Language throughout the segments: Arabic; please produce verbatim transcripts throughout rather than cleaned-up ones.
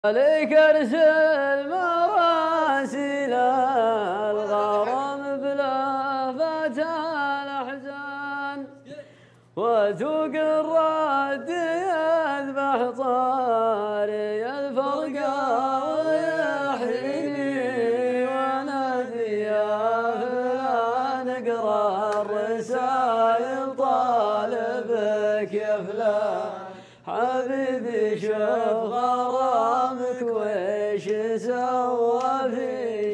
عليك ارسل مراسيل الغرام بلهفة الاحزان وذوق الرد يذبح طاري الفرقا ويحيني ونادي يا فلان اقرا الرسايل طالبك يا فلان حبيبي شوف غرامك ويش سوى في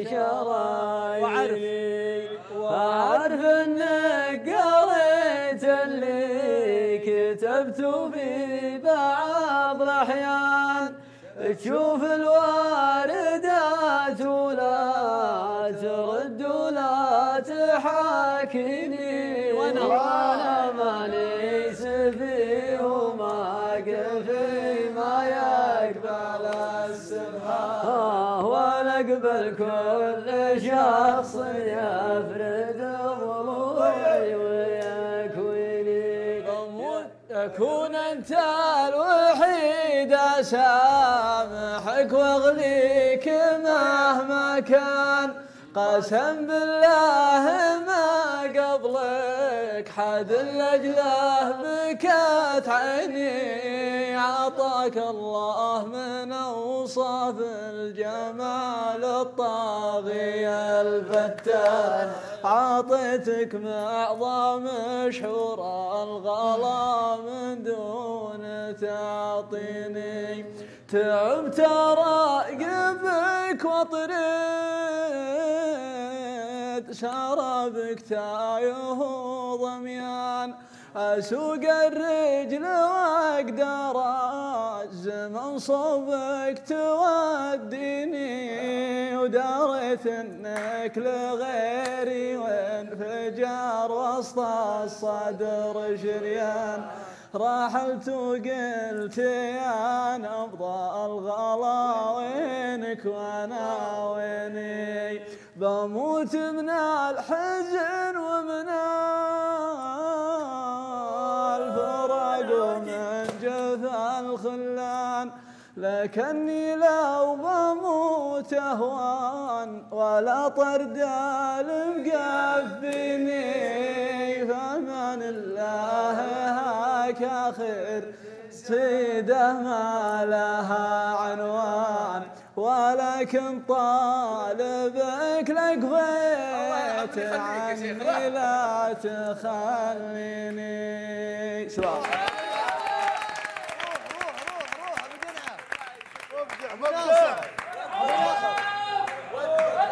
شراييني وأعرف انك قريت اللي كتبت في بعض الأحيان تشوف الواردات ولا ترد ولا تحاكيني وانا ماني سفيه وما قفي ما يقبل السبحان ونقبل كل شخص يفرد ضلوعي ويكويني أكون أنت الوحيد أسامحك وأغليك مهما كان قسم بالله ما قبلك حد لأجله بكت عيني عطاك الله من أوصاف الجمال الطاغي الفتان عطيتك معظم شعور الغلا من دون تعطيني تعبت راقبك واطرد شرابك تايه ضميان أسوق الرجل وأقدر الزمن صوبك توديني وداريت انك لغيري وانفجار وسط الصدر شريان راحلت وقلت يا نبض الغلا وينك وانا ويني بموت من الحزن ومن الفراق ومن جثى الخلان لكني لو بموت اهوان ولا طرد المقفيني فمن الله هاك اخر سيده ما لها عنوان ولكن طالبك لقفيت عني لا تخليني سلام مبدع مبدع